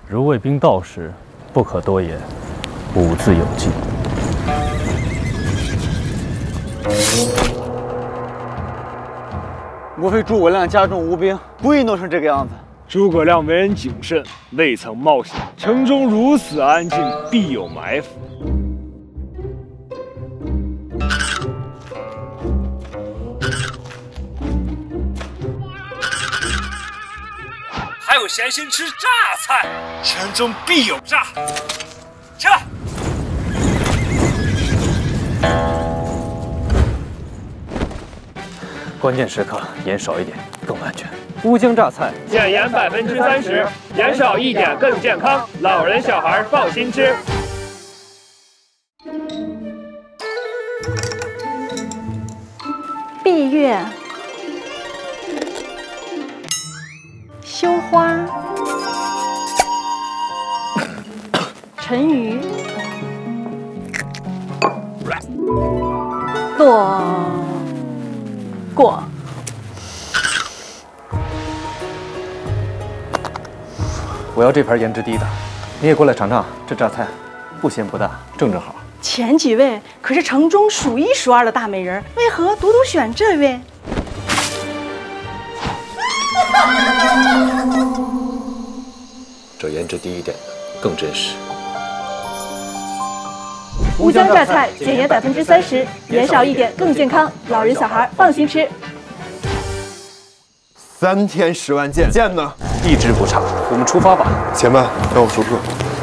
如卫兵到时，不可多言，吾自有计。 莫非诸葛亮家中无兵，故意弄成这个样子？ 诸葛亮为人谨慎，未曾冒险。城中如此安静，必有埋伏。还有闲心吃榨菜，城中必有诈。撤！ 关键时刻盐少一点更安全。乌江榨菜减盐30%，盐少一点更健康，老人小孩放心吃。 闭月、羞花、沉鱼、落过。 我要这盘颜值低的，你也过来尝尝，这榨菜不咸不淡，正好。 前几位可是城中数一数二的大美人，为何独选这位？ 这颜值低一点的更真实。 乌江榨菜减盐30%，盐少一点更健康，老人小孩放心吃。 3天10万箭，箭呢？ 一直不差，我们出发吧。 前半让我数数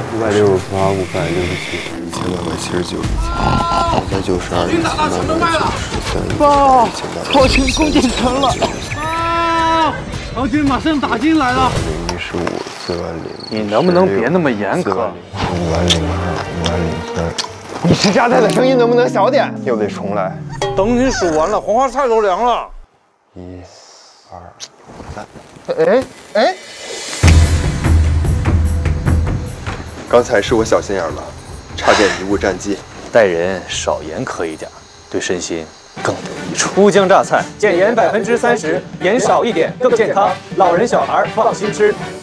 爸， ：568、569、1700、172、192、193、 炮兵攻进城了！啊！曹军马上打进来了 ！115、40000。 你能不能别那么严格 ？502、503。你吃榨菜的声音能不能小点？又得重来。 等你数完了，黄花菜都凉了。 1、2、3。刚才是我小心眼了，差点贻误战机。 待人少严苛一点，对身心更得益处。乌江榨菜减盐30%，盐少一点更健康，老人小孩放心吃。